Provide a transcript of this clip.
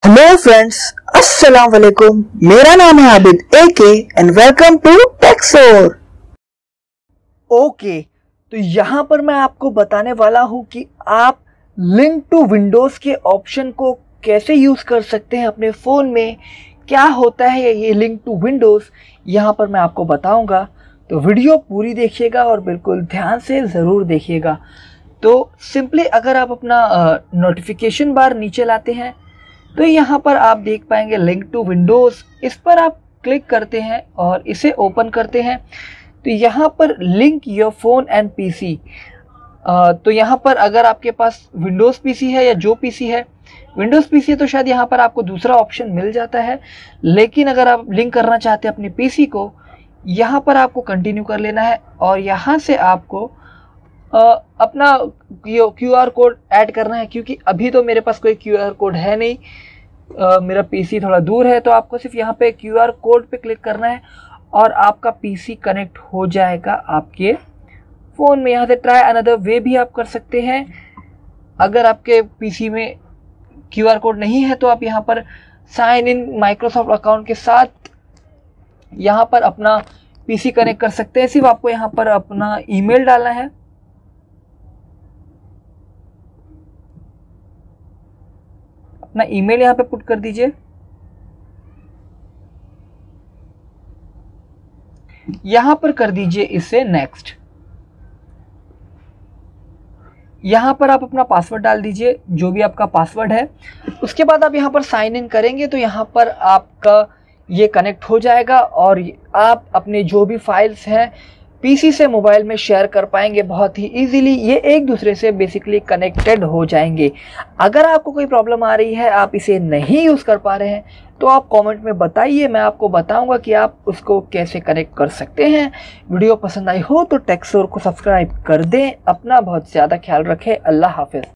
Hello friends, अस्सलाम वालेकुम। मेरा नाम है Abid AK and welcome to Texor. Okay, तो यहाँ पर मैं आपको बताने वाला हूँ कि आप लिंक टू विंडोज़ के ऑप्शन को कैसे यूज़ कर सकते हैं अपने फ़ोन में। क्या होता है ये लिंक टू विंडोज़, यहाँ पर मैं आपको बताऊँगा। तो वीडियो पूरी देखिएगा और बिल्कुल ध्यान से ज़रूर देखिएगा। तो सिंपली अगर आप अपना नोटिफिकेशन बार नीचे लाते हैं तो यहाँ पर आप देख पाएंगे लिंक टू विंडोज़। इस पर आप क्लिक करते हैं और इसे ओपन करते हैं तो यहाँ पर link your phone and PC। तो यहाँ पर अगर आपके पास विंडोज़ PC है या जो PC है, विंडोज़ PC है तो शायद यहाँ पर आपको दूसरा ऑप्शन मिल जाता है। लेकिन अगर आप लिंक करना चाहते हैं अपने PC को, यहाँ पर आपको कंटिन्यू कर लेना है और यहाँ से आपको अपना QR कोड ऐड करना है। क्योंकि अभी तो मेरे पास कोई QR कोड है नहीं, मेरा PC थोड़ा दूर है, तो आपको सिर्फ यहाँ पे QR कोड पे क्लिक करना है और आपका PC कनेक्ट हो जाएगा आपके फ़ोन में। यहाँ से ट्राई अनदर वे भी आप कर सकते हैं। अगर आपके PC में QR कोड नहीं है तो आप यहाँ पर साइन इन माइक्रोसॉफ्ट अकाउंट के साथ यहाँ पर अपना PC कनेक्ट कर सकते हैं। सिर्फ आपको यहाँ पर अपना ईमेल डालना है। अपना ईमेल यहाँ पे पुट कर दीजिए। यहाँ पर कर दीजिए इसे नेक्स्ट। यहाँ पर आप अपना पासवर्ड डाल दीजिए, जो भी आपका पासवर्ड है। उसके बाद आप यहाँ पर साइन इन करेंगे तो यहाँ पर आपका ये कनेक्ट हो जाएगा और आप अपने जो भी फाइल्स हैं PC से मोबाइल में शेयर कर पाएंगे बहुत ही इजीली। ये एक दूसरे से बेसिकली कनेक्टेड हो जाएंगे। अगर आपको कोई प्रॉब्लम आ रही है, आप इसे नहीं यूज़ कर पा रहे हैं, तो आप कमेंट में बताइए, मैं आपको बताऊंगा कि आप उसको कैसे कनेक्ट कर सकते हैं। वीडियो पसंद आई हो तो टेक्सोर को सब्सक्राइब कर दें। अपना बहुत ज़्यादा ख्याल रखें। अल्लाह हाफिज़।